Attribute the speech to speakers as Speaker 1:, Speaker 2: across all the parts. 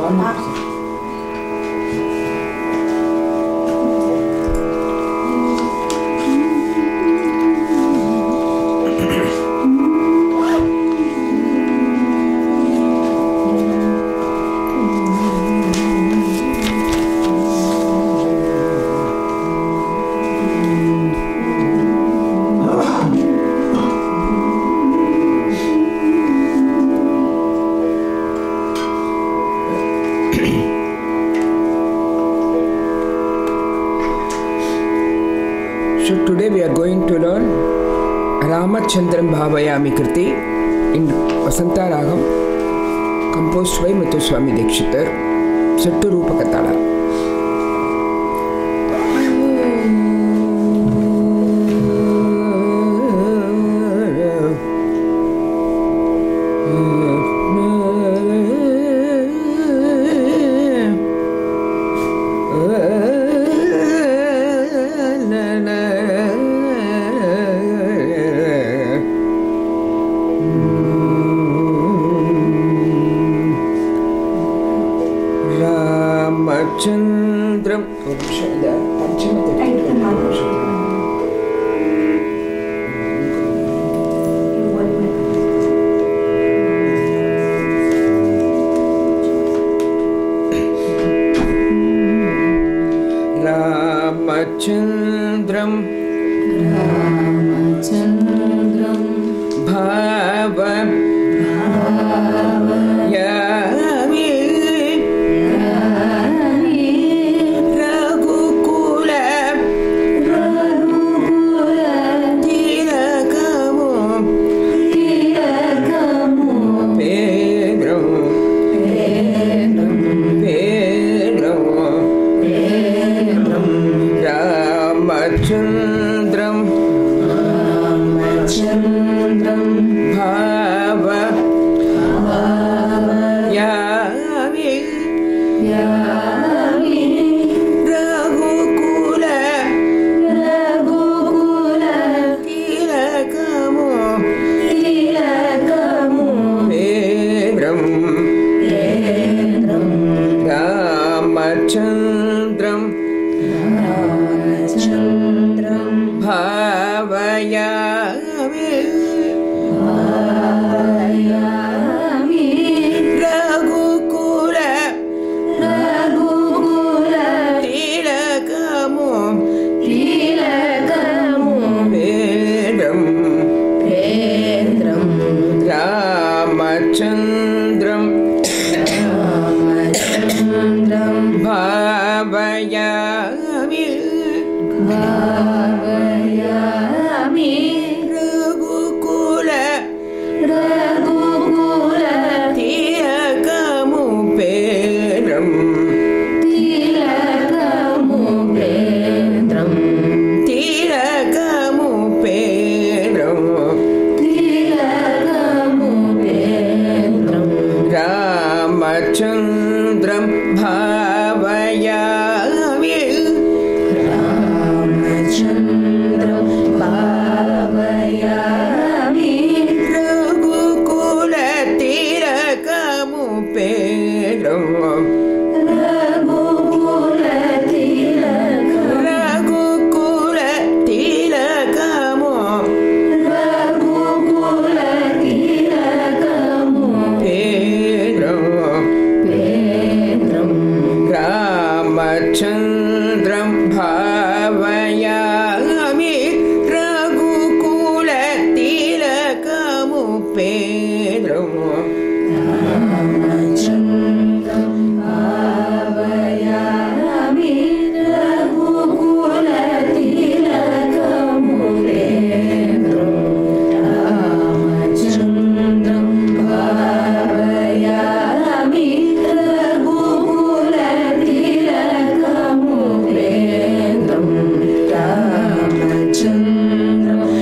Speaker 1: Ramachandram Bhavayami Kriti in Vasanta Ragam, composed by Muthuswami Dikshitar, set to Rupa Katala.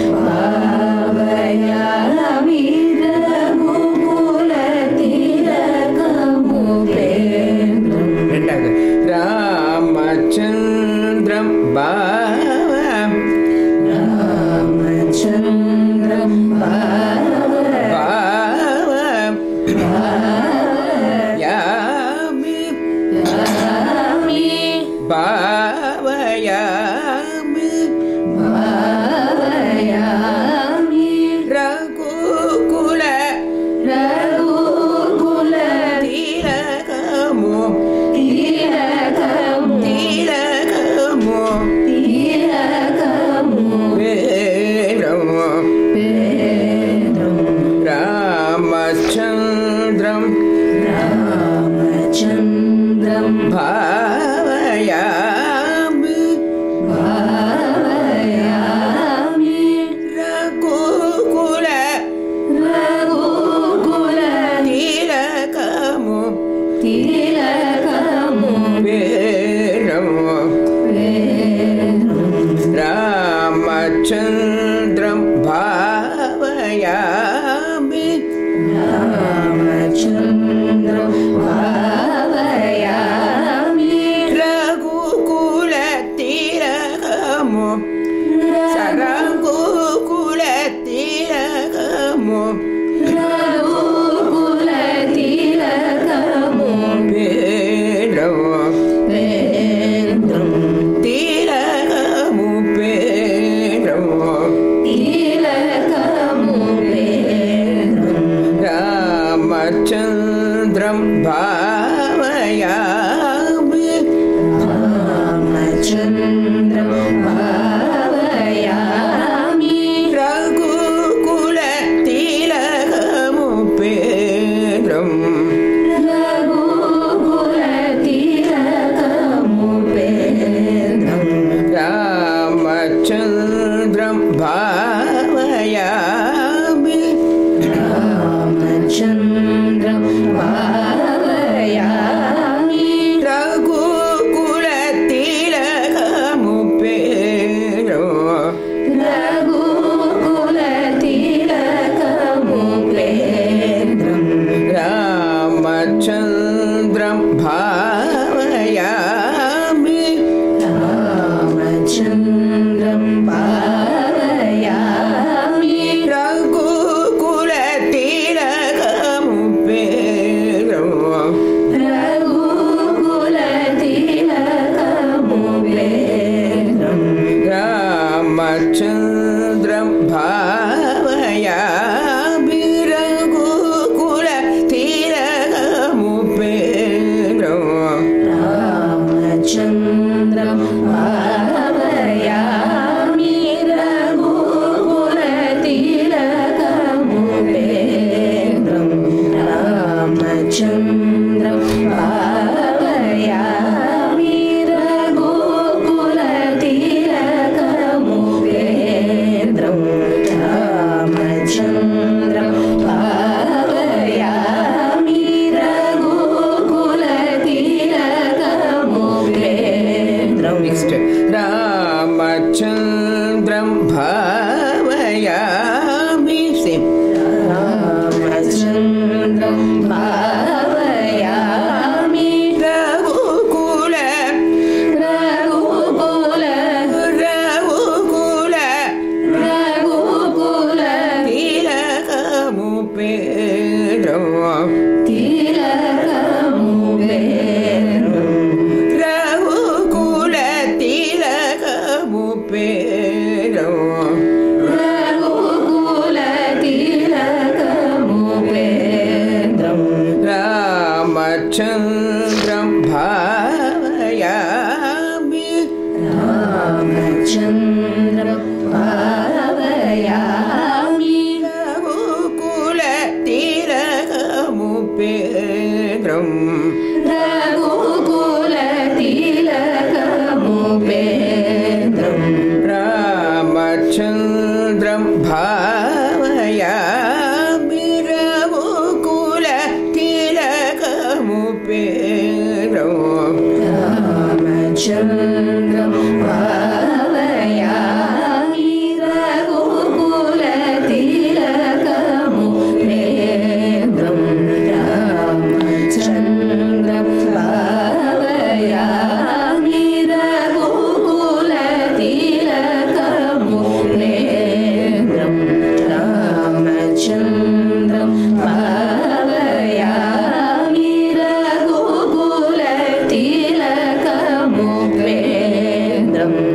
Speaker 2: Tira
Speaker 1: रामचन्द्रं
Speaker 2: रामचन्द्रं
Speaker 1: भावयामि
Speaker 2: भावयामि
Speaker 1: रघुकुल तिलकमु
Speaker 2: तिलकमु
Speaker 1: रामचन्द्रं भावयामि
Speaker 2: रामचन्द्रं भावयामि
Speaker 1: रघुकुल तिलकमु रघुकुल तिलकमु
Speaker 2: रघुकुल तिलकमु वेन्द्रं
Speaker 1: तिलकमु
Speaker 2: तिलकमु
Speaker 1: रामचन्द्रं भावयामि
Speaker 2: रामचन्द्रं भावयामि
Speaker 1: रघुकुल तिलकमु
Speaker 2: रघुकुल तिलकमु
Speaker 1: रामचन्द्रं भावयामि
Speaker 2: रामचन्द्रं भावयामि
Speaker 1: रघुकुल तिलकमु
Speaker 2: रघुकुल तिलकमु
Speaker 1: रामचन्द्रं भावयामि
Speaker 2: रामचन्द्रं भावयामि
Speaker 1: रघुकुल तिलकमु
Speaker 2: रघुकुल तिलकमु
Speaker 1: रामचन्द्रं भावयामि रघुकुल तिलकमु
Speaker 2: रामचन्द्रं भावयामि रघुकुल तिलकमु रामचन्द्रं भावयामि रघुकुल तिलकमु रामचन्द्रं भावयामि रघुकुल तिलकमु
Speaker 1: नेक्स्ट रामचन्द्रं भावयामि सेम
Speaker 2: रामचन्द्रं भावयामि
Speaker 1: रघुकुल
Speaker 2: रघुकुल
Speaker 1: तिलकमु
Speaker 2: तिलकमु
Speaker 1: रघुकुल तिलकमु
Speaker 2: रघुकुल तिलकमु
Speaker 1: रामचन्द्रं भावयामि
Speaker 2: रामचन्द्रं भावयामि
Speaker 1: रघुकुल तिलकमु
Speaker 2: रघुकुल तिलकमु
Speaker 1: रामचन्द्रं भावयामि रघुकुल तिलकमु
Speaker 2: रामचन्द्रं भावयामि रघुकुल तिलकमु रामचन्द्रं भावयामि रघुकुल तिलकमु रामचन्द्रं भावयामि रघुकुल तिलकमु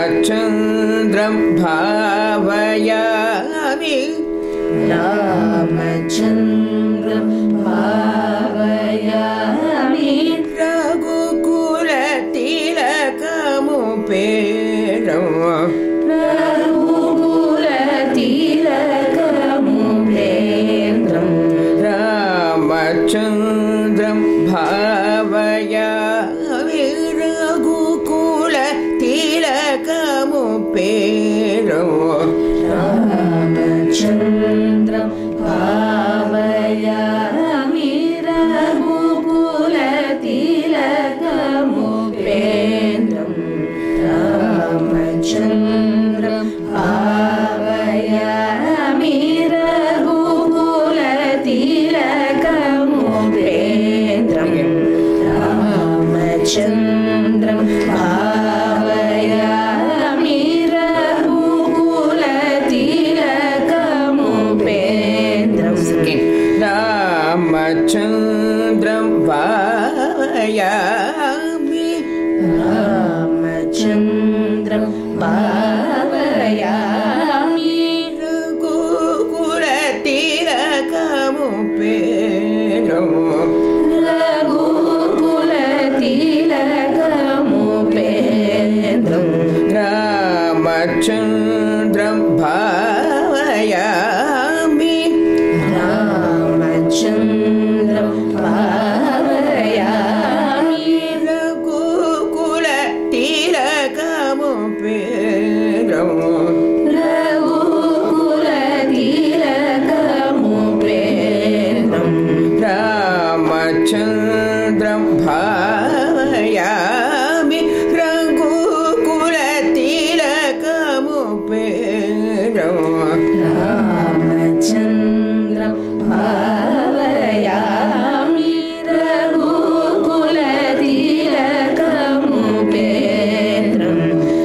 Speaker 1: रामचन्द्रं भावयामि
Speaker 2: रामचन्द्रं भावयामि
Speaker 1: रघुकुलतिलकमुपेरं
Speaker 2: रघुकुलतिलकमुपेन्द्रं
Speaker 1: रामचन्द्रं भावयामि रघुकुलतिलकमुपेरं
Speaker 2: रामचन्द्रं भावयामि रघुकुलतिलकमुपेन्द्रं रामचन्द्रं भावयामि रघुकुलतिलकमुपेन्द्रं रामचन्द्रं भावयामि रघुकुलतिलकमुपेन्द्रं
Speaker 1: रामचन्द्रं भावयामि
Speaker 2: रामचन्द्रं भावयामि
Speaker 1: रघुकुलतिलकमुपेरं
Speaker 2: रघुकुलतिलकमुपेन्द्रं
Speaker 1: रामचन्द्रं भावयामि
Speaker 2: रामचन्द्रं भावयामि
Speaker 1: रघुकुलतिलकमुपेरं
Speaker 2: रघुकुलतिलकमुपेन्द्रं
Speaker 1: रामचन्द्रं भावयामि रघुकुलतिलकमुपेरं
Speaker 2: रामचन्द्रं भावयामि रघुकुलतिलकमुपेन्द्रं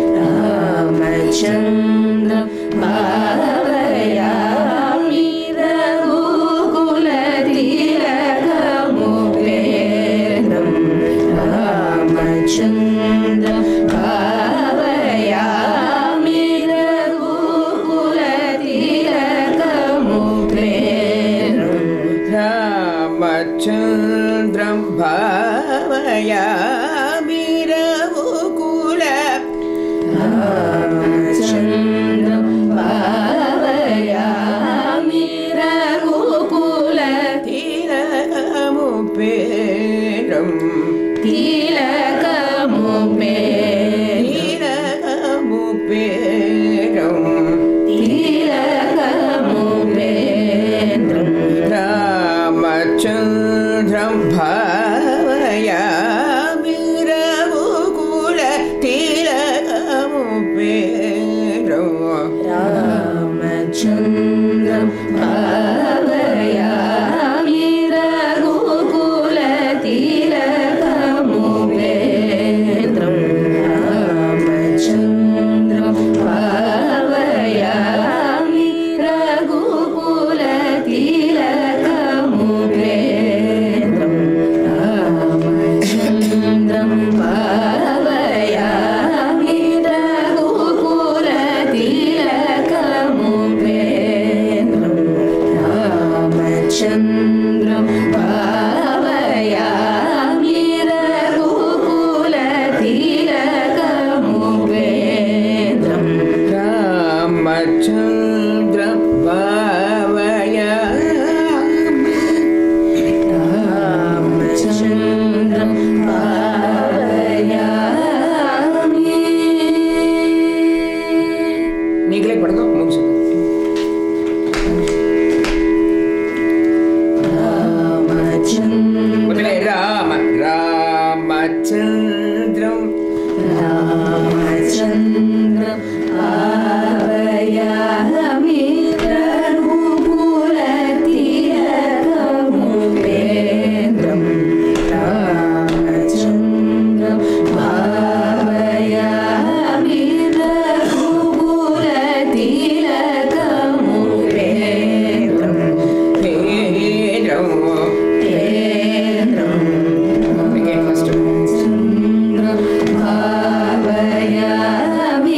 Speaker 2: रामचन्द्रं भावयामि रघुकुलतिलकमुपेन्द्रं रामचन्द्रं भावयामि रघुकुलतिलकमुपेन्द्रं
Speaker 1: रामचन्द्रं भावयामि
Speaker 2: रामचन्द्रं भावयामि
Speaker 1: तिलकमुपेरं तिलकमुपेरं
Speaker 2: तिलकमुपेन्द्रं
Speaker 1: रामचन्द्रं भावयामि रघुकुलतिलकमुपेरं
Speaker 2: रामचन्द्रं भावयामि रघुकुलतिलकमुपेन्द्रं रामचन्द्रं भावयामि रघुकुलतिलकमुपेन्द्रं रामचन्द्रं भावयामि रघुकुलतिलकमुपेन्द्रं रामचन्द्रं भावयामि रघुकुलतिलकमुपेन्द्रं
Speaker 1: रामचन्द्रं भावयामि
Speaker 2: रामचन्द्रं भावयामि
Speaker 1: நீங்களே படுங்க முடிச்சுங்க
Speaker 2: रामचन्द्रं
Speaker 1: முதல்ல रामचन्द्रं
Speaker 2: रामचन्द्रं भावयामि रघुकुलतिलकमुपेन्द्रं रामचन्द्रं भावयामि रघुकुलतिलकमुपेन्द्रं
Speaker 1: पेरं
Speaker 2: चन्द्रं भावयामि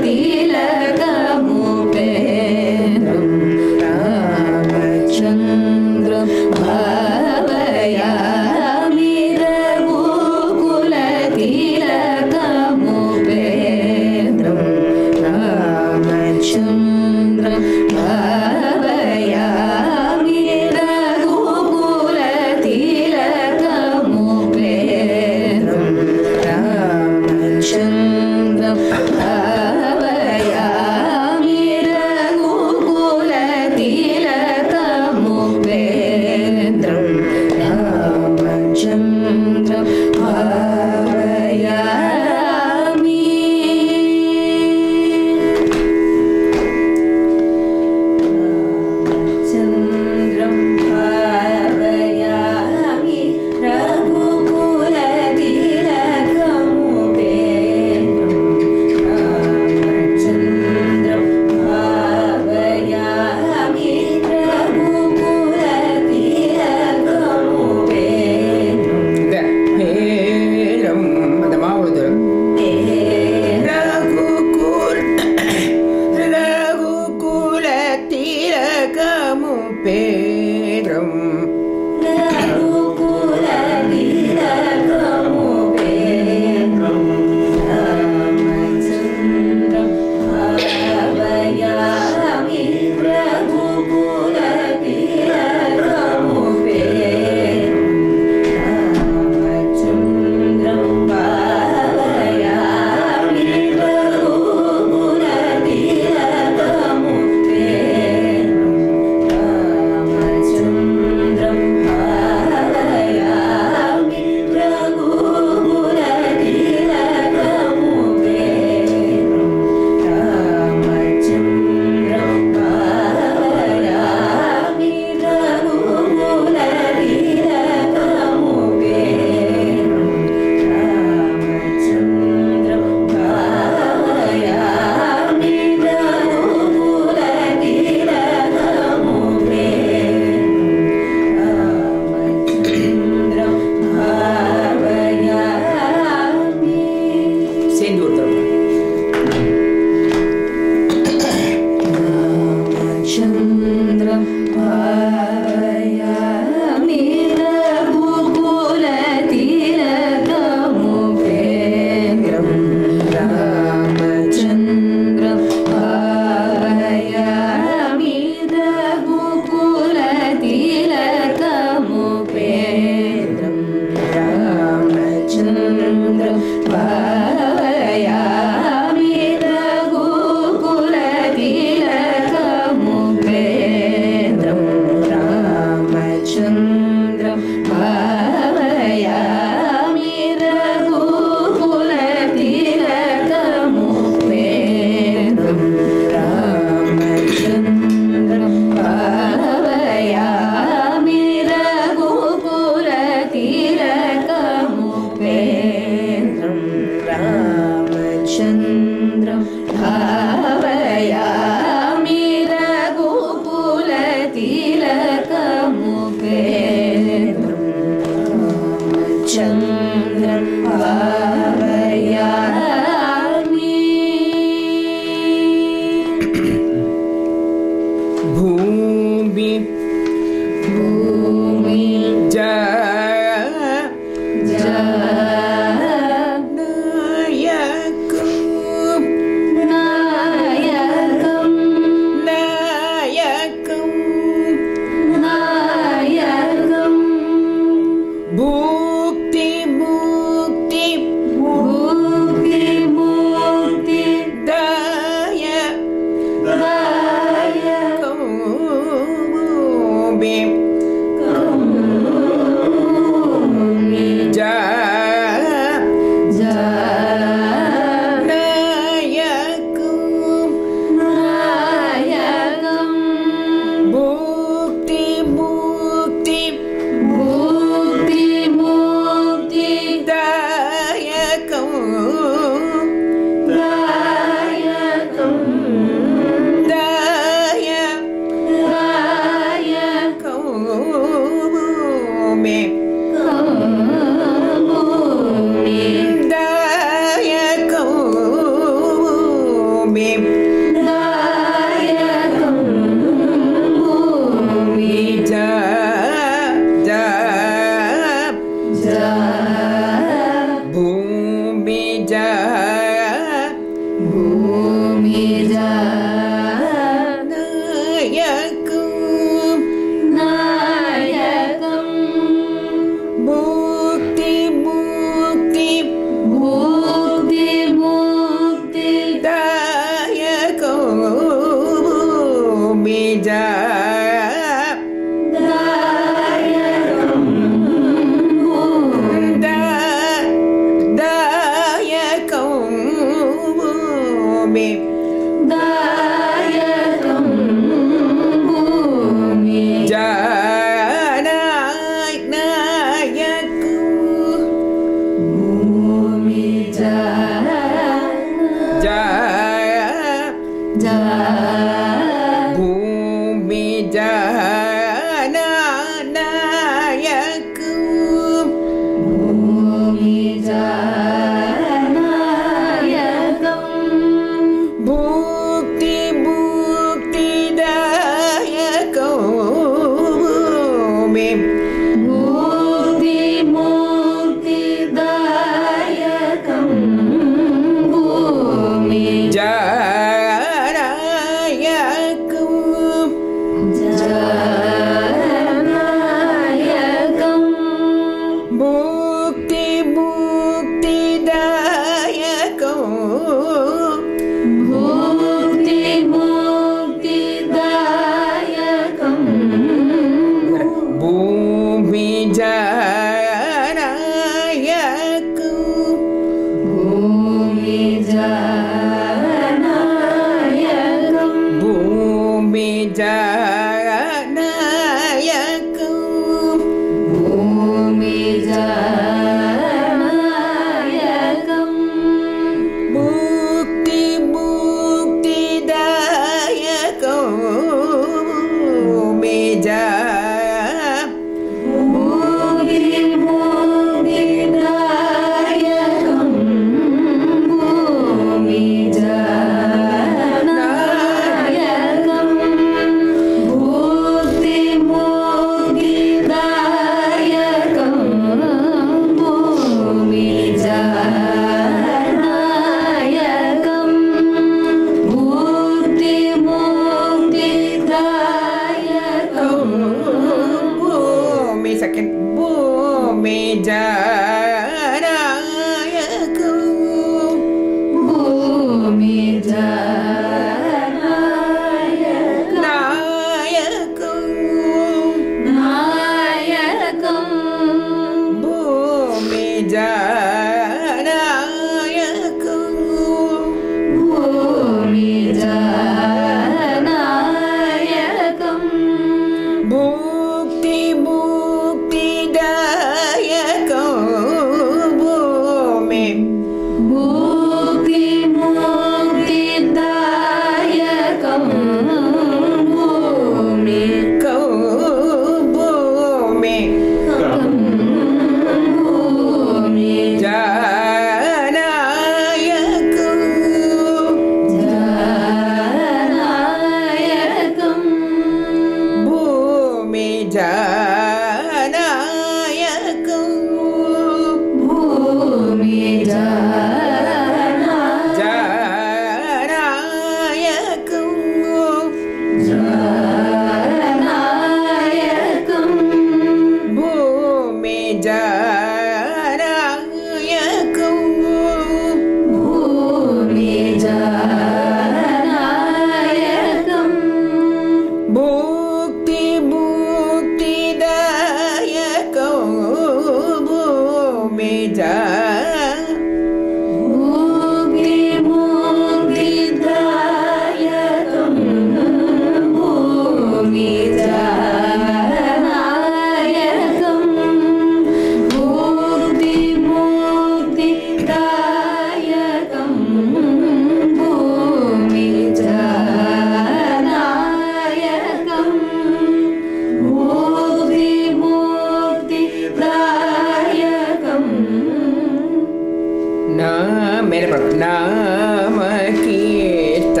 Speaker 1: நாம கீர்த்த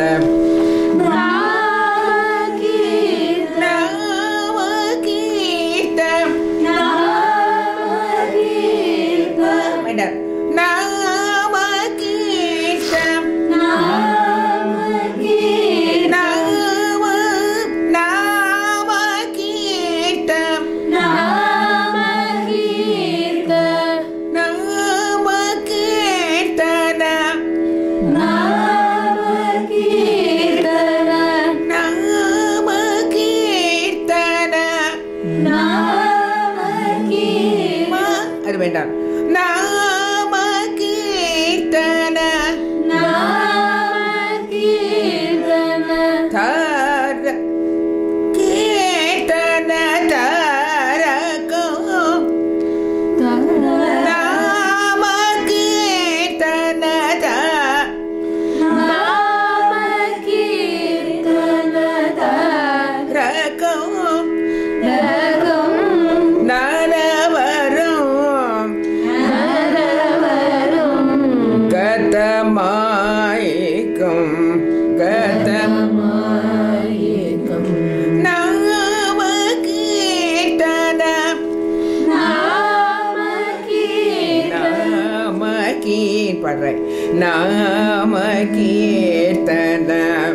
Speaker 1: அது வேண்டாம். நாம கீர்த்தன தார கீர்த்தன தாரகம் நாம கீர்த்தன தாரகம் நரவரும் கதமாயிக்கும் கதமாயிக்கும் நாம கீர்த்தன பாடுறேன். நாம கீர்த்தன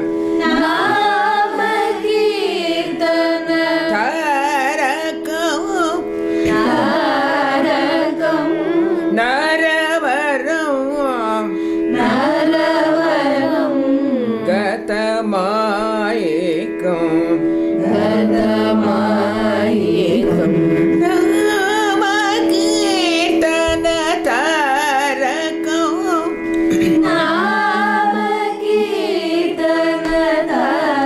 Speaker 1: நரவரும் கதமாயிக்கும் நாம கீர்த்தன தாரகம்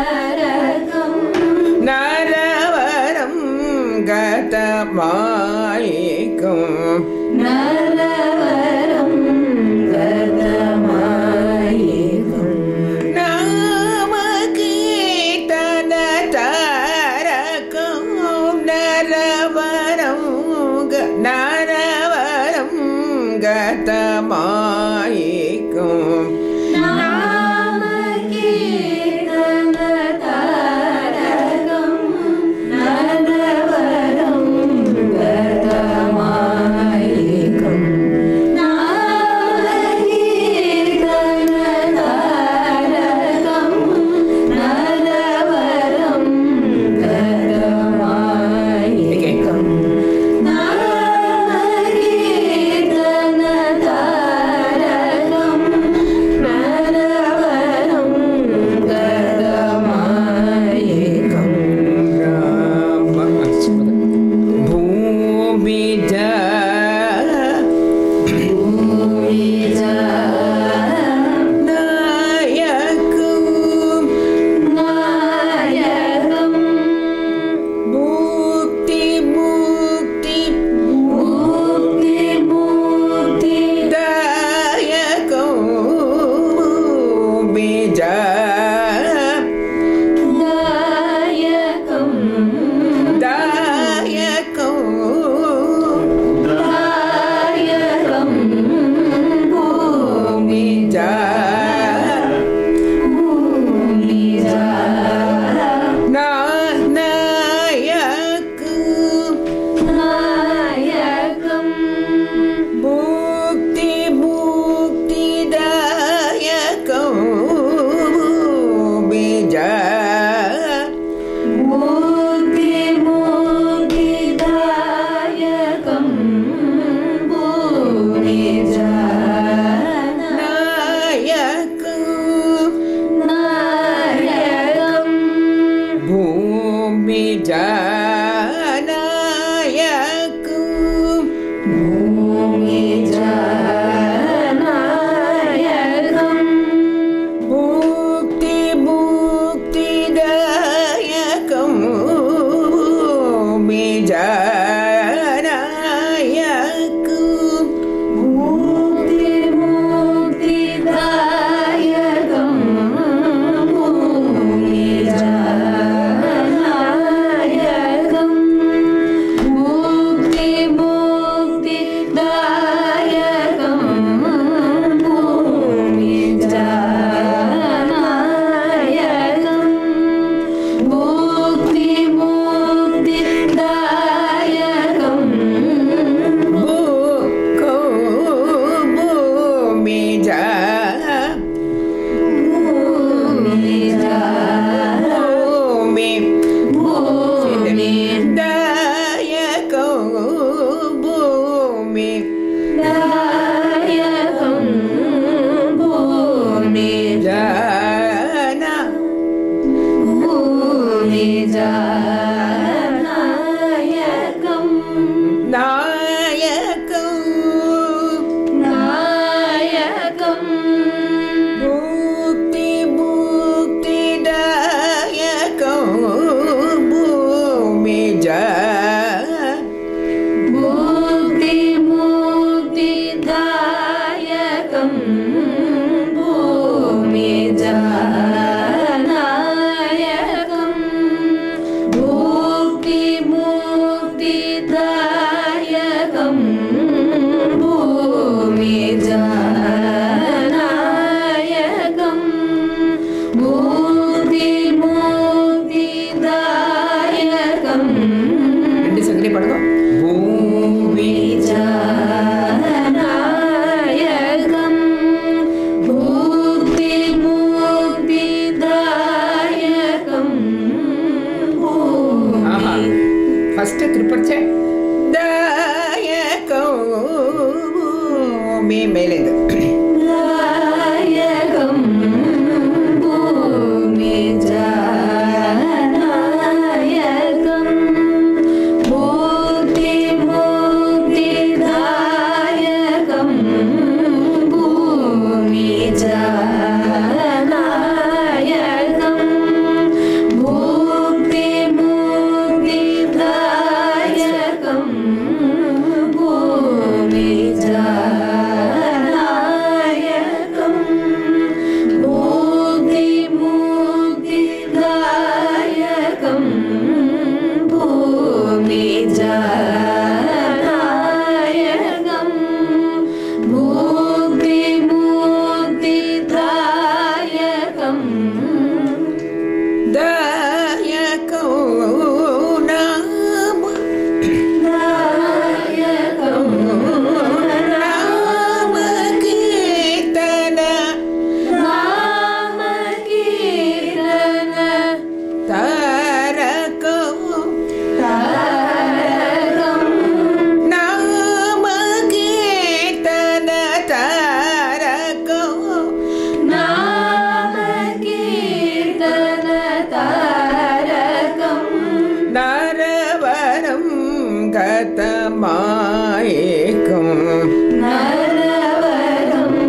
Speaker 2: நரவரம்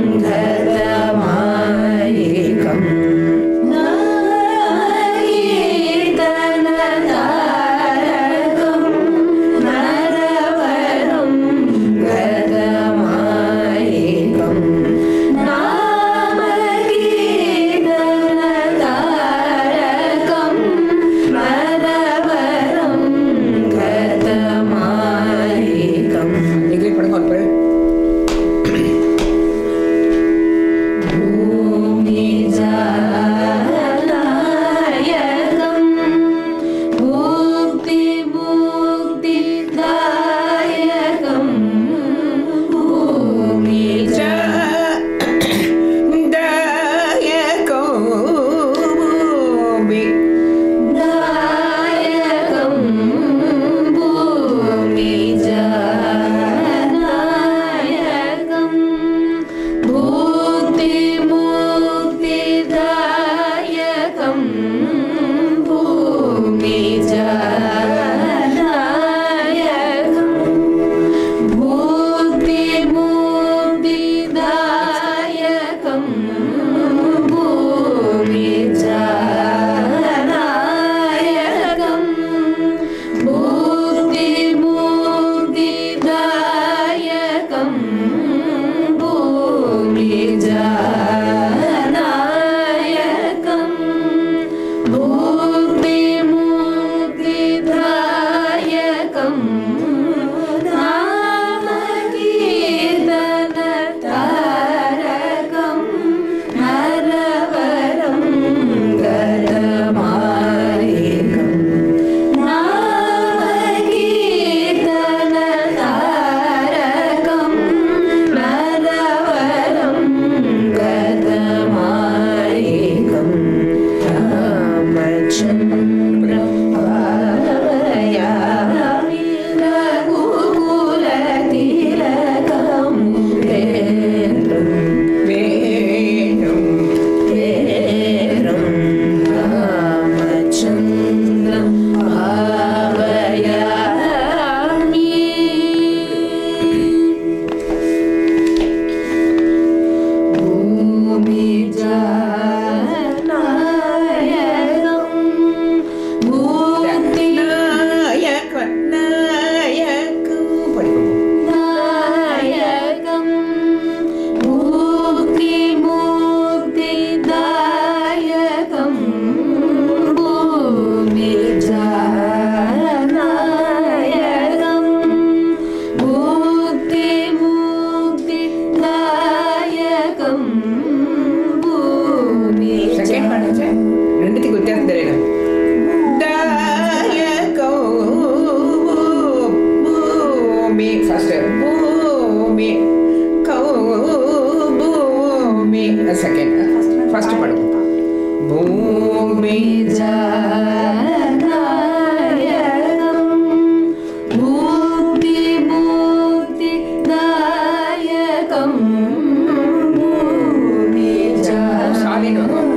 Speaker 2: கதமாயிகம் நாகீதனதாரகம் நரவரம் கதமாயிகம் நாமகீதனதாரகம் நரவரம் கதமாயிகம்
Speaker 1: நீங்களே படுங்க ஒரு பிறகு.
Speaker 2: பூமி ஜாநாயகம் முக்தி முக்தி தாயகம் பூமி தாயகம் பூமி ஜாநாயகம் முக்தி முக்தி தாயகம் பூமி ஜாநாயகம் முக்தி முக்தி தாயகம் பூமி ஜாநாயகம் முக்தி முக்தி தாயகம் பூமி ஜாநாயகம் முக்தி முக்தி தாயகம் நாமகீதனதாரகம் நரவரம் கதமாயிகம் நாமகீதனதாரகம் நரவரம் கதமாயிகம் ராமச்சந்திரம் பாவயாமி ரகுகுலதிலகம் வேணும்
Speaker 1: வேணும்
Speaker 2: வேணும் ராமச்சந்திரம் பாவயாமி பூமி ஜாநாயகம் முக்தி நாயகம் முக்தி முக்தி தாயகம் பூமி ஜாநாயகம் முக்தி முக்தி தாயகம் பூமி
Speaker 1: செகண்ட் பண்ணுச்சு ரெண்டுத்துக்கு வித்தியாசம் தெரியணும். பூமி ஃபர்ஸ்ட் பூமி பூமி செகண்ட் ஃபர்ஸ்ட் பண்ணுங்க. பூமி
Speaker 2: ஜாநாயகம் முக்தி முக்தி தாயகம் பூமி
Speaker 1: சாலின் வரும்.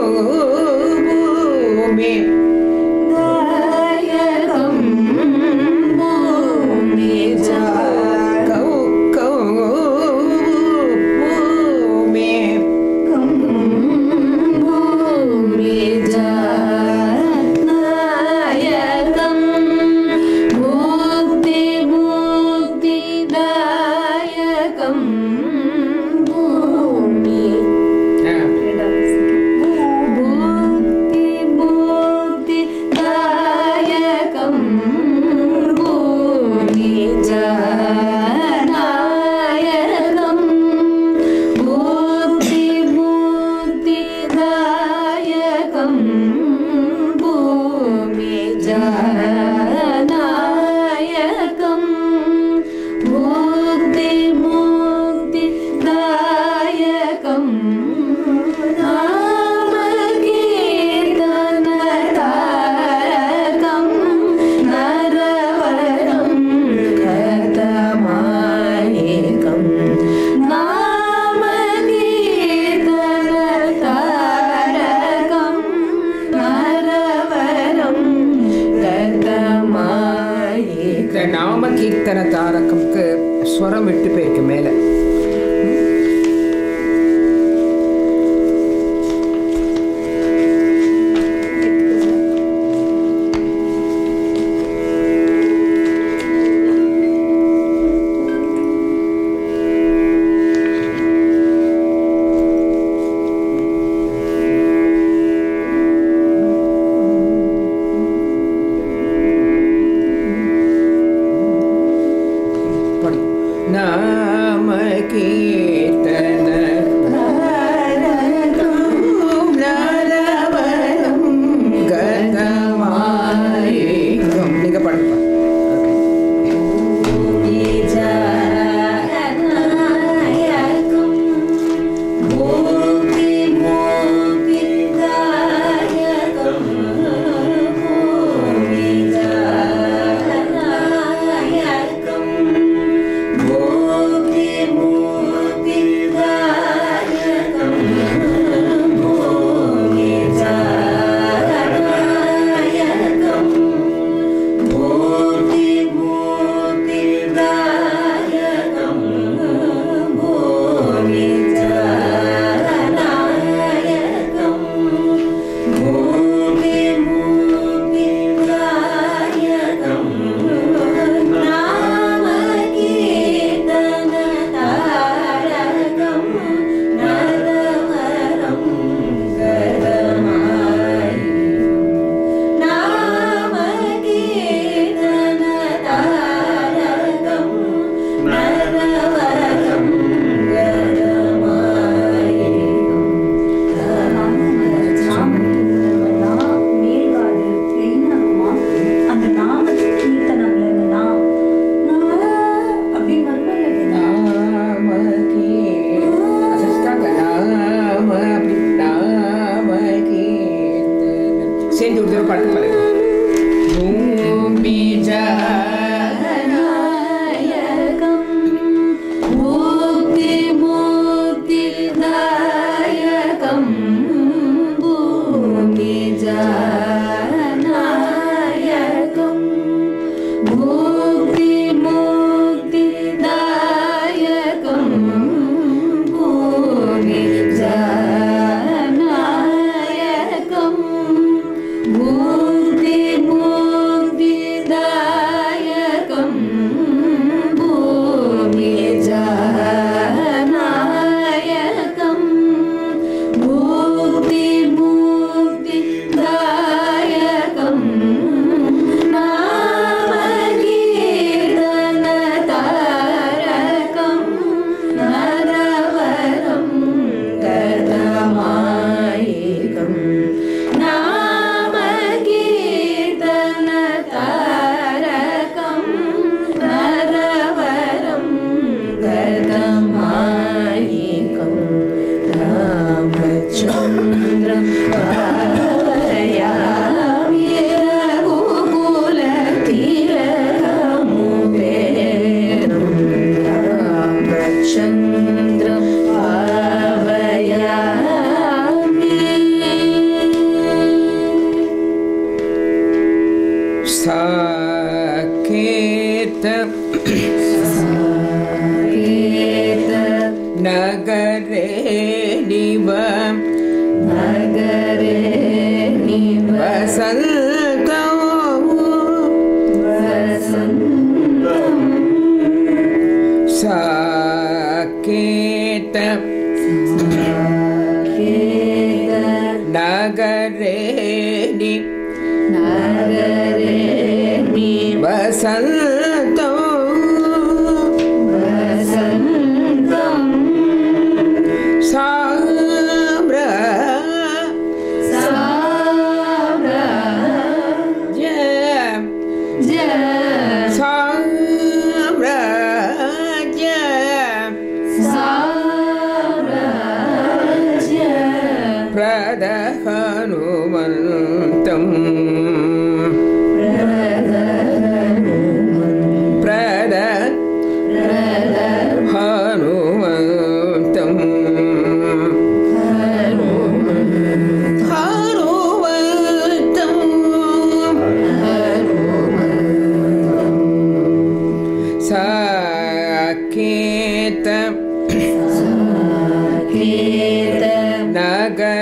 Speaker 1: பூமி
Speaker 2: தாயகம் பூமி
Speaker 1: பூமி
Speaker 2: பூமி ஜாநாயகம் முக்தி முக்தி தாயகம் பூமி முக்தி முக்தி தாயகம் பூமி ஜாநாயகம் முக்தி முக்தி தாயகம் பூமி ஜாநாயகம் முக்தி முக்தி தாயகம் நாமகீதனதாரகம் நரவரம் கதமாயிகம் நாமகீதனதாரகம் நரவரம் கதமாயிகம்
Speaker 1: நாம கீர்த்தன தாரகம்க்கு ஸ்வரம் விட்டு போயிருக்கு மேலே.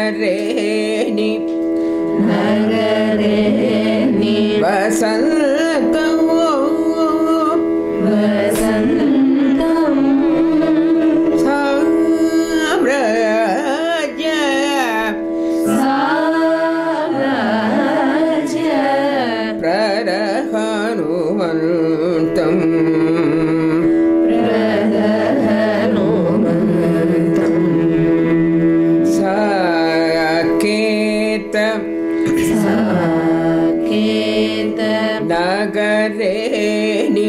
Speaker 1: நகரேணி
Speaker 2: நகரேணி
Speaker 1: வசந்தம்
Speaker 2: வசந்தம்
Speaker 1: சாம்ராஜ்ய
Speaker 2: சாம்ராஜ்ய
Speaker 1: பிரதஹனுமந்தம்
Speaker 2: பிரதஹனுமந்தம்
Speaker 1: சாகேத
Speaker 2: சாகேத
Speaker 1: நகரேணி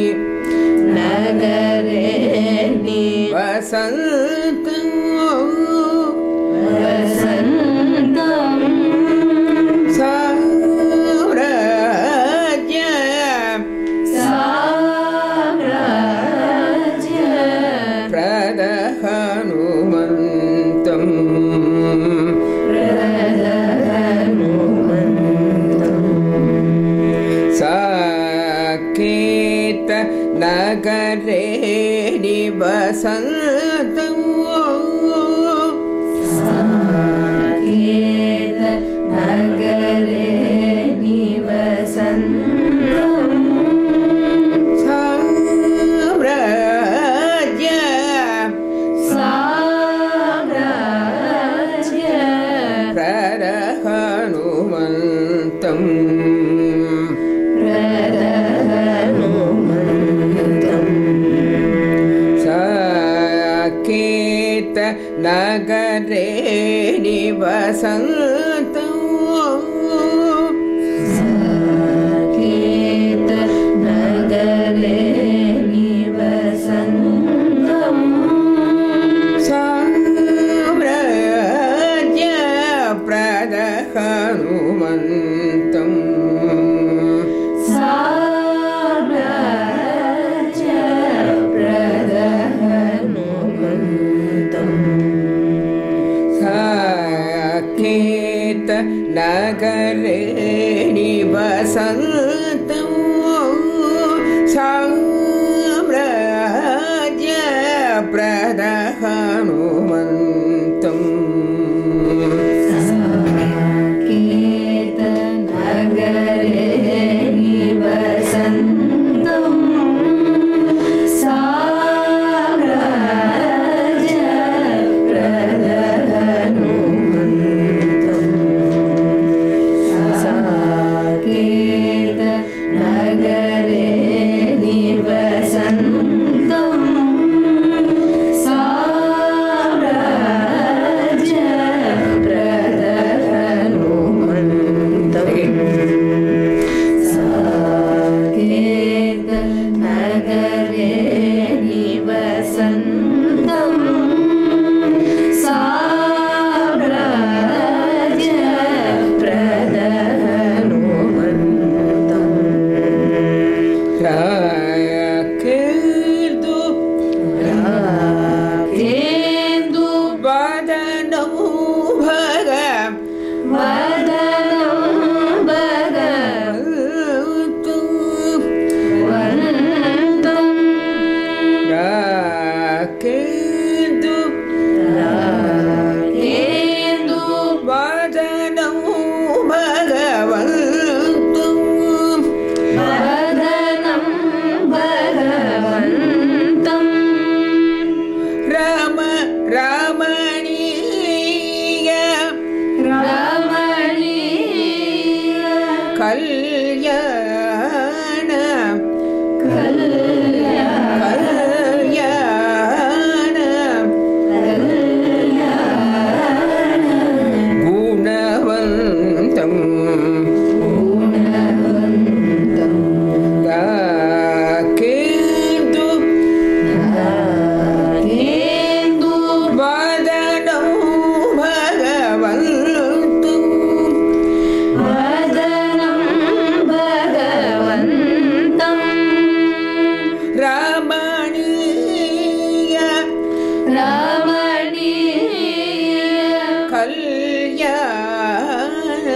Speaker 2: நகரேணி
Speaker 1: வசந்தம்
Speaker 2: வசந்தம்
Speaker 1: சாம்ராஜ்ய
Speaker 2: சாம்ராஜ்ய
Speaker 1: பிரதஹனுமந்தம்
Speaker 2: பிரதஹனுமந்தம்
Speaker 1: சாகேத நகரேணி வசந்தம்
Speaker 2: சாகேத நகரேணி வசந்தம்
Speaker 1: சாம்ராஜ்ய
Speaker 2: சாம்ராஜ்ய
Speaker 1: பிரதஹனுமந்தம்
Speaker 2: பிரதஹனுமந்தம்
Speaker 1: சாகேத நகரேணி வசந்தம்
Speaker 2: சாகேத நகரேணி வசந்தம்
Speaker 1: சாம்ராஜ்ய பிரதஹனுமந்தம்
Speaker 2: சாம்ராஜ்ய பிரதஹனுமந்தம்
Speaker 1: சாகேத நகரேணி வசந்தம் சாம்ராஜ்ய பிரதஹனுமந்தம்
Speaker 2: சாகேத நகரேணி வசந்தம் சாம்ராஜ்ய பிரதஹனுமந்தம் சாகேத நகரேணி வசந்தம் சாம்ராஜ்ய பிரதஹனுமந்தம் சாகேத நகரேணி வசந்தம் சாம்ராஜ்ய பிரதஹனுமந்தம்
Speaker 1: ராகேது
Speaker 2: ராகேந்து
Speaker 1: வதனம் பக
Speaker 2: வதனம் பகவந்தம்
Speaker 1: ராகேது
Speaker 2: ராகேந்து
Speaker 1: வதனம் பகவந்தம்
Speaker 2: வதனம் பகவந்தம்
Speaker 1: ராம ராமணீய
Speaker 2: ரமணீய
Speaker 1: கல்யாண
Speaker 2: கல்யாண
Speaker 1: கல்யாண குணவந்தம்
Speaker 2: குணவந்தம்
Speaker 1: ராகேது
Speaker 2: ராகேந்து
Speaker 1: வதனம் பகவந்தம்
Speaker 2: வதனம் பகவந்தம்
Speaker 1: ராமணீய
Speaker 2: ரமணீய
Speaker 1: கல்யாண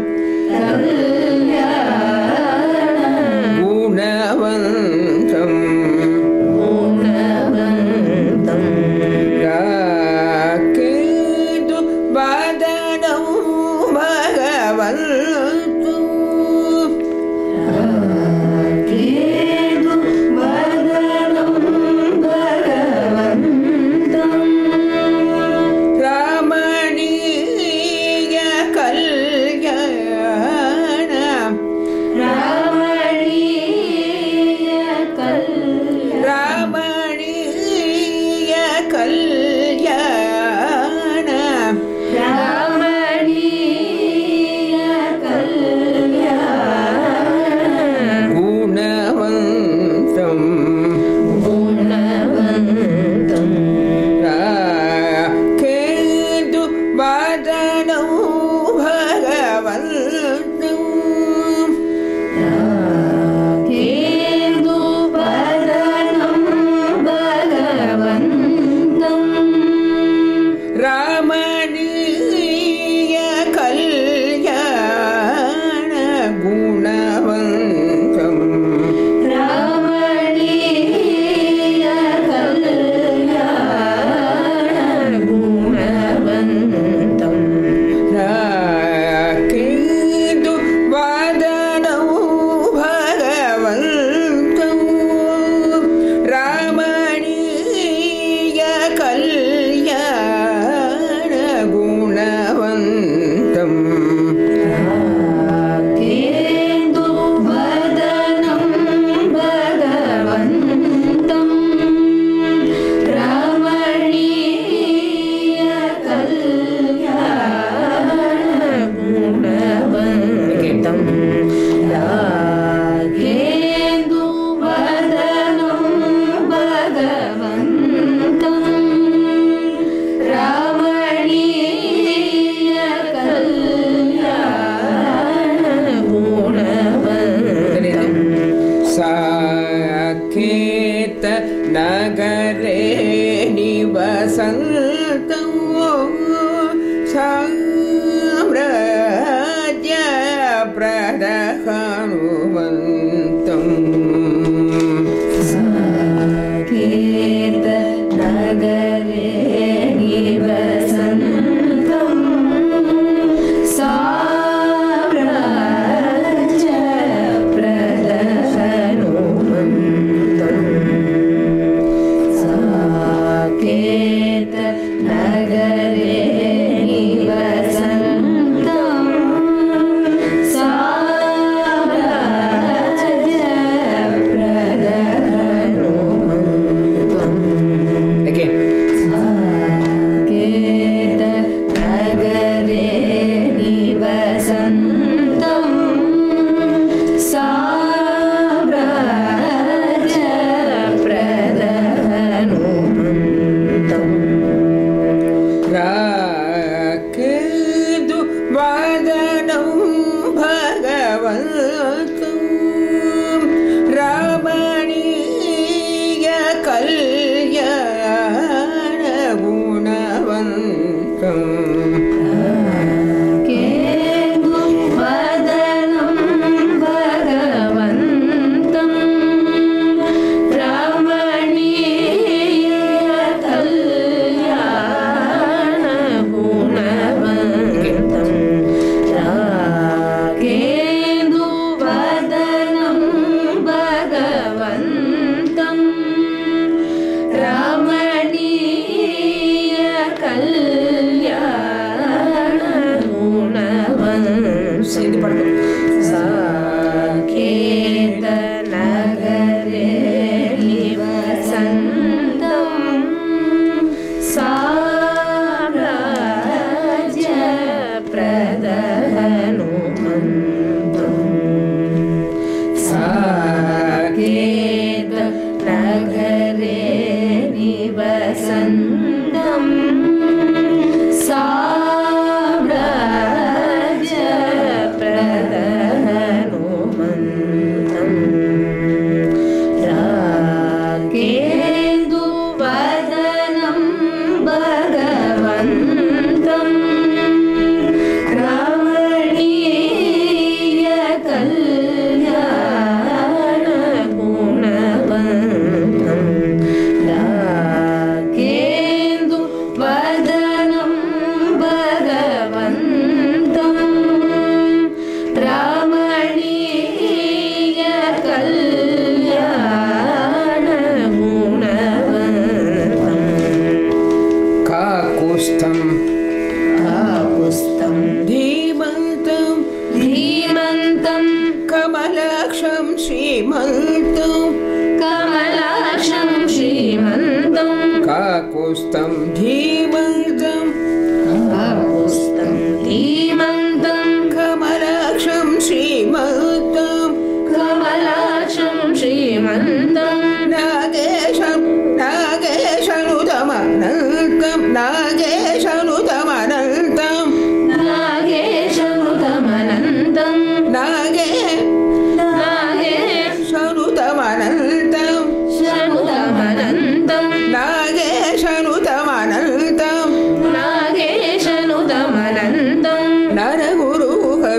Speaker 2: கல்யாண
Speaker 1: குணவந்தம்
Speaker 2: குணவந்தம்
Speaker 1: ராகேது வதனம்
Speaker 2: साम्राज्य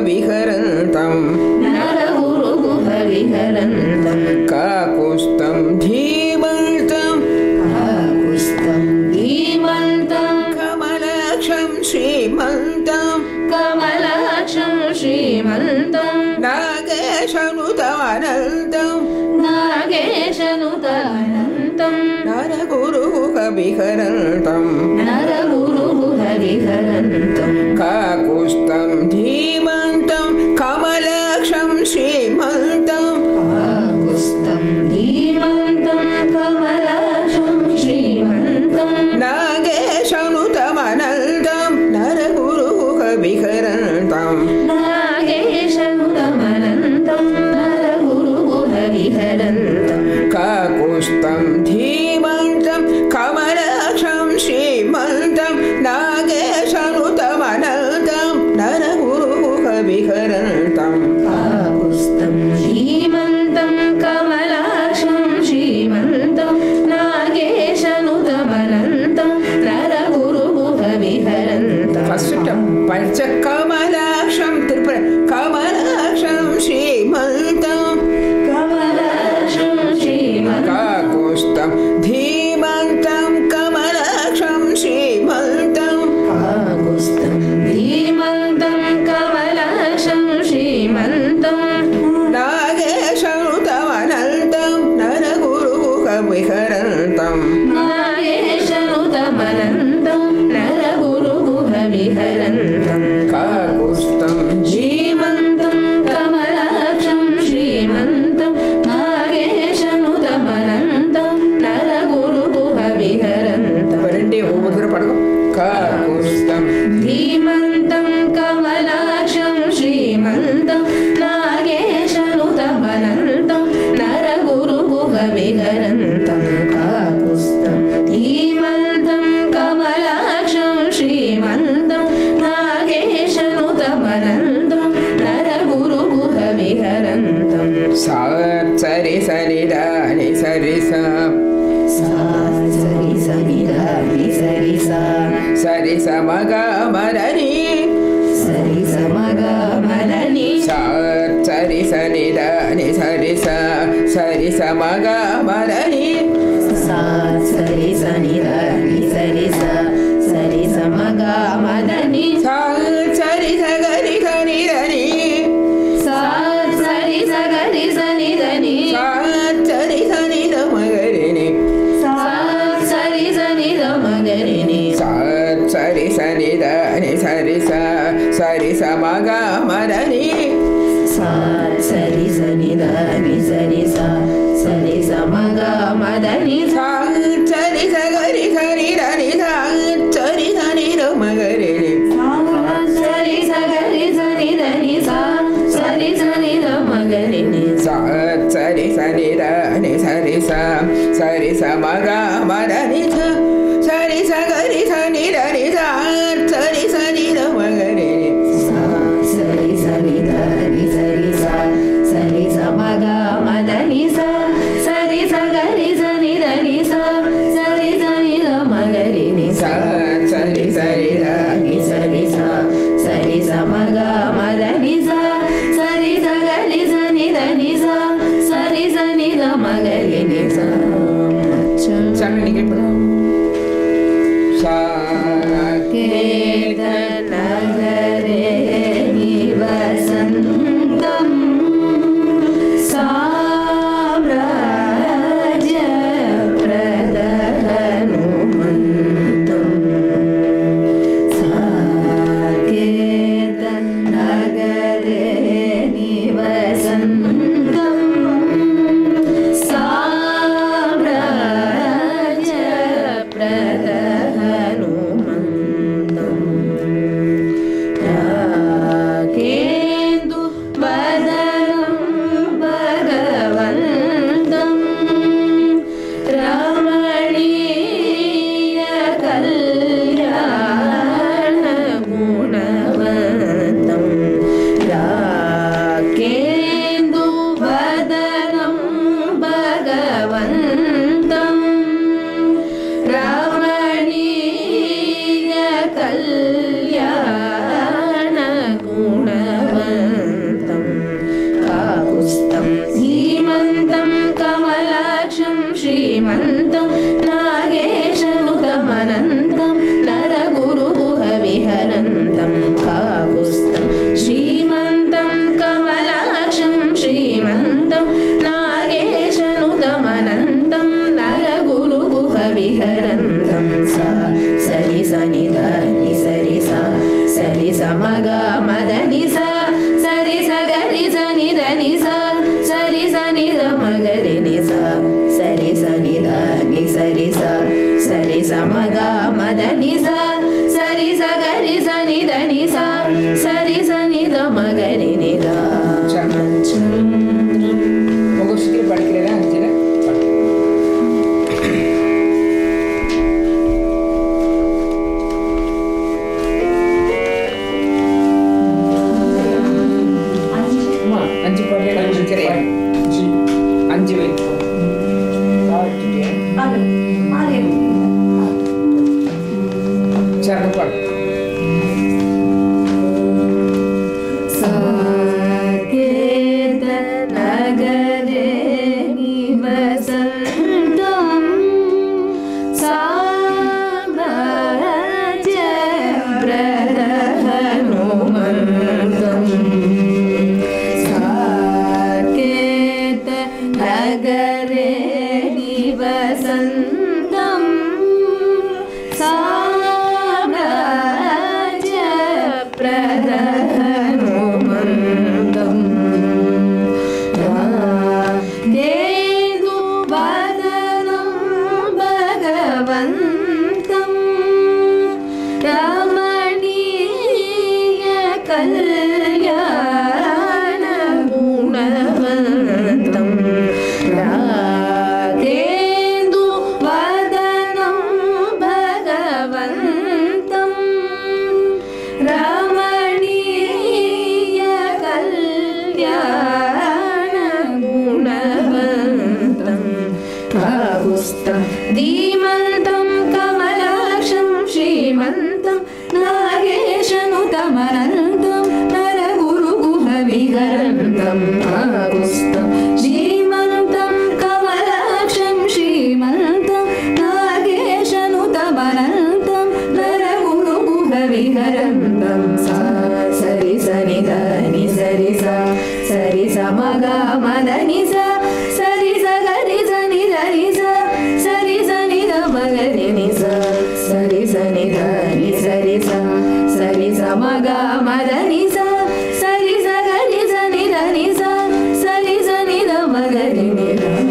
Speaker 1: विहरन्तं
Speaker 2: नरगुरुगुह विहरन्तं
Speaker 1: काकुस्तं धीमन्तं
Speaker 2: काकुस्तं धीमन्तं
Speaker 1: कमलाक्षं श्रीमन्तं
Speaker 2: कमलाक्षं श्रीमन्तं
Speaker 1: नागेशनुतमनन्तं
Speaker 2: नागेशनुतानन्तं
Speaker 1: नरगुरुः विहरन्तं
Speaker 2: नरगुरुगुह विहरन्तं
Speaker 1: काकुस्तं धीमन्तं कमलाक्षं श्रीमन्तं
Speaker 2: काकुस्तं धीमन्तं कमलाक्षं श्रीमन्तं
Speaker 1: नागेशनुतमनन्तं नरगुरुः विहरन्तं
Speaker 2: नागेशनुतमनन्तं नरगुरुगुह विहरन्तं
Speaker 1: काकुस्तं धीमन्तं कमलाक्षं श्रीमन्तं नागेशनुतमनन्तं नरगुरुः विहरन्तं
Speaker 2: काकुस्तं धीमन्तं कमलाक्षं श्रीमन्तं नागेशनुतमनन्तं नरगुरुगुह विहरन्तं
Speaker 1: फस्ट् पञ्चकमलाक्षं त्रिपुर कमलाक्षं श्रीमन्तं
Speaker 2: कमलाक्षं श्रीमन्तं
Speaker 1: काकुस्तं धीमन्तं कमलाक्षं श्रीमन्तं
Speaker 2: काकुस्तं धीमन्तं कमलाक्षं श्रीमन्तं
Speaker 1: नागेशनुतमनन्तं नरगुरुः विहरन्तं
Speaker 2: नागेशनुतमनन्तं नरगुरुगुह विहरन्तं
Speaker 1: काकुस्तं
Speaker 2: श्रीमन्तं कमलाक्षं श्रीमन्तं नागेशनुतमनन्तं नरगुरुगुह विहरन्तं
Speaker 1: वरण्डे ओवुदर पडगो काकुस्तं
Speaker 2: धीमन्तं कमलाक्षं श्रीमन्तं नागेशनुतमनन्तं नरगुरुगुह विहरन्तं काकुस्तं धीमन्तं कमलाक्षं श्रीमन्तं नागेशनुतमनन्तं नरगुरुगुह विहरन्तं
Speaker 1: सा सरि सरि दानि सरि सा
Speaker 2: सा सरि सनि दानि सरि सा
Speaker 1: सरि स मगा मदनि
Speaker 2: सरि स मगा मदनि
Speaker 1: सा सरि सनि दानि सरि सा सरि स मगा मदनि
Speaker 2: सा सरि सनि दानि सरि सा सरि स मगा मदनि
Speaker 1: सा सरि स गरि सनि दनि
Speaker 2: सा सरि स गरि सनि दनि
Speaker 1: सा सरि सनि द मगरिनि
Speaker 2: सा सरि सनि द मगरिनि
Speaker 1: सा सरि सनि दानि सरि सा सरि स मगा मदनि
Speaker 2: सा सरि सनि दानि सरि सा सरि स मगा मदनि
Speaker 1: सा सरि स गरि सनि दनि सा सरि सनि द मगरिनि
Speaker 2: सरि स गरि सनि दनि सा सरि सनि द मगरिनि
Speaker 1: सा सरि सनि दानि सरि सा सरि स मगा मदनि सा सरि स गरि सनि दनि सा सरि सनि द मगरिनि
Speaker 2: सा सरि सनि दानि सरि सा सरि स मगा मदनि सा सरि स गरि सनि दनि सा sari samaga madanisa sari sagari sani danisa sari sani damagari nisa sari sani dani sari sa sari samaga madanisa sari sagari sani danisa sari sani damagari nida
Speaker 1: உங்க சீக்கிரம் படிக்கிறதா அஞ்சுல
Speaker 2: धीमन्तं कमलाक्षं श्रीमन्तं नागेशनुतमनन्तं नरगुरुगुहविहरन्तं आगुस्तं श्रीमन्तं कमलाक्षं श्रीमन्तं नागेशनुतमनन्तं नरगुरुगुहविहरन्तं सा सरि सनि धनि सरि सा सरि स मग मदनि सा सरि स गरि सनि धनि सा सरि सनि ध मगरि नि सा सरि सनि धनि सरि सा सरि स मग मदनि सा सरि स गरि सनि धनि सा सरि सनि ध मगरि नि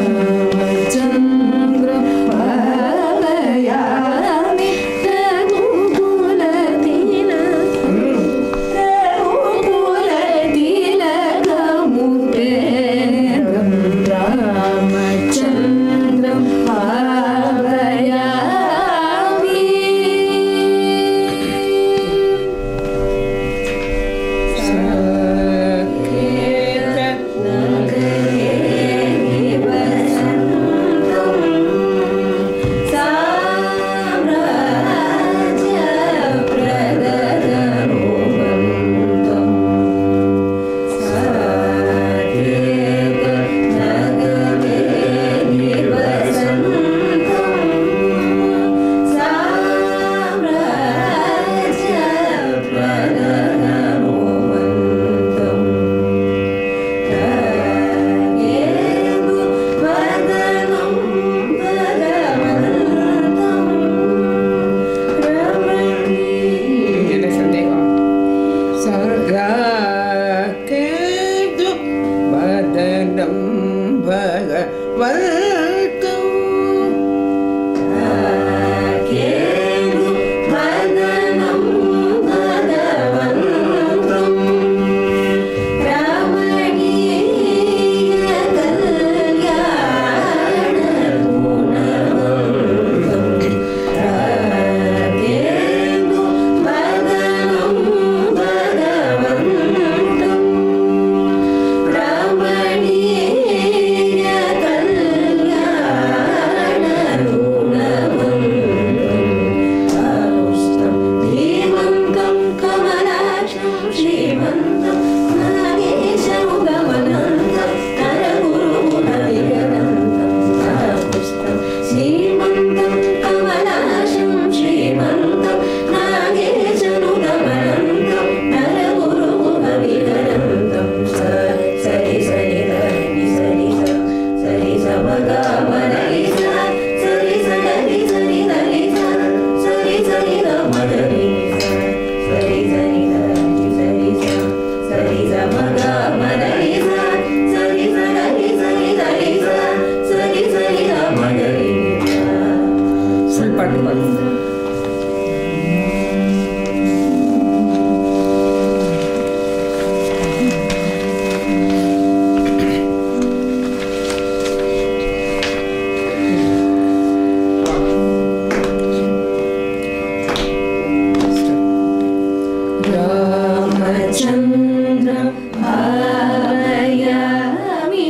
Speaker 2: चन्द्र पावयामि रघुकुल तिलकमुखे रामचन्द्रं पावयामि रामचन्द्रं भावयामि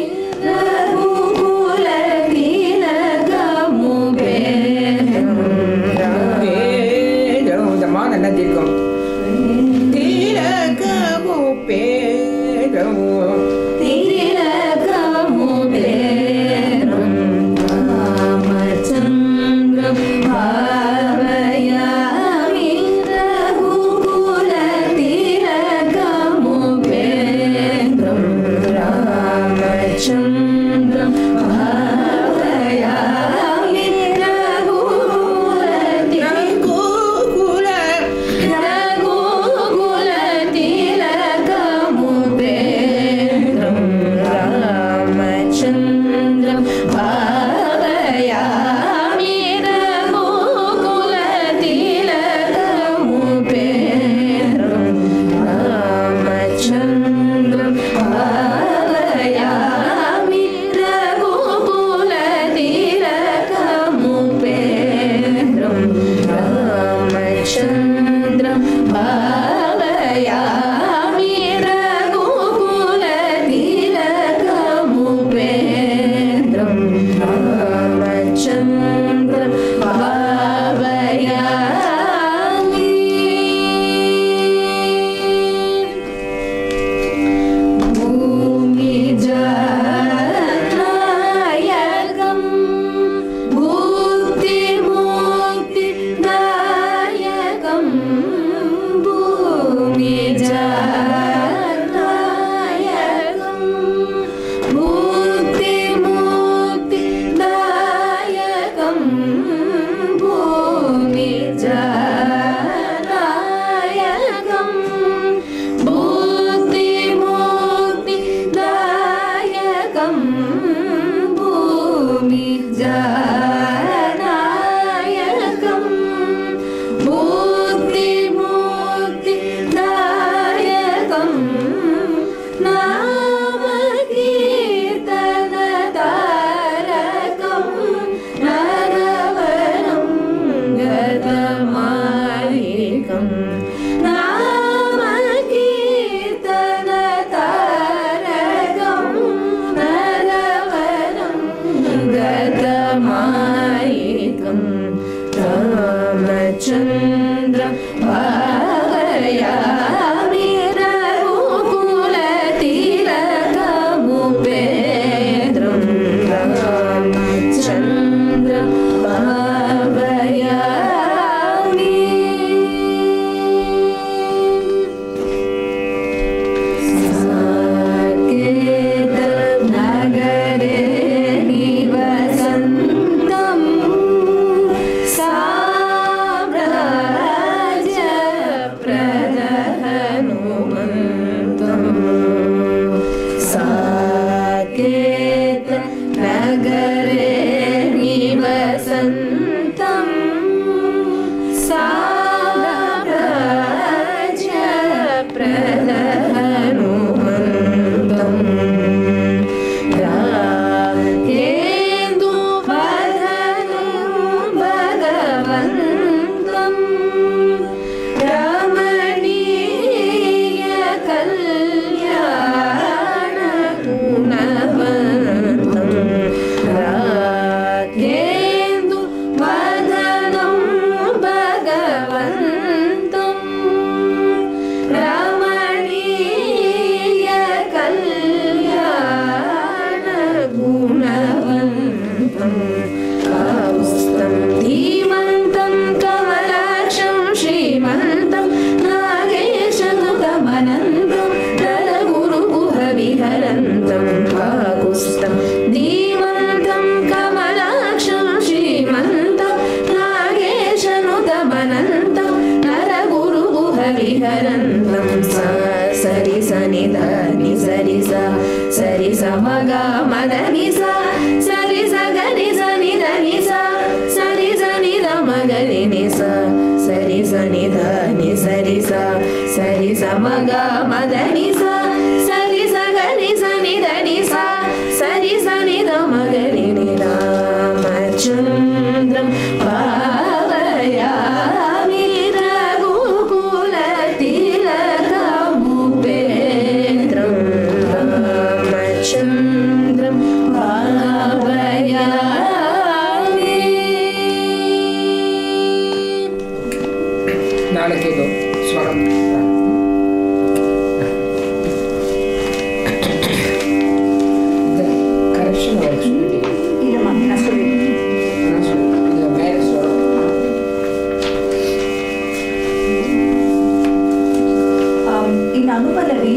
Speaker 2: Anupallavi,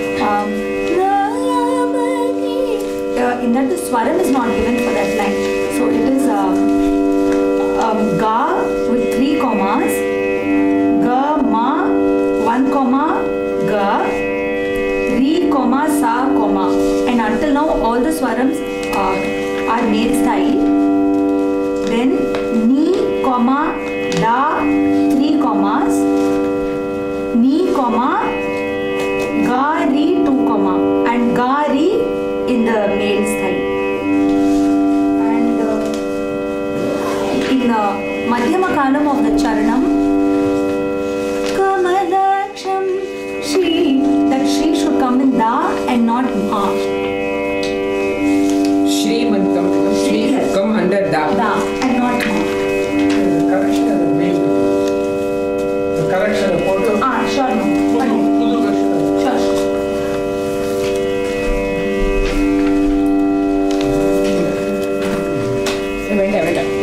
Speaker 2: in that the swaram is not given for that line. So it is ga with 3 commas, ga ma 1 comma, ga, re comma, sa comma, and until now all the swarams are male style. Then ni comma da 3 commas, ni comma ga re 2 comma, and ga re in the male style. And in the Madhyama Kalam of the Charanam, Kamalaksham Shri, that Shri should come in da and not ma.
Speaker 1: Shri Mantam. Shri should come under da.
Speaker 2: Da and not ma.
Speaker 3: Correction of the name. The correction of photo.
Speaker 2: Sure, no. Sure.
Speaker 1: Wait.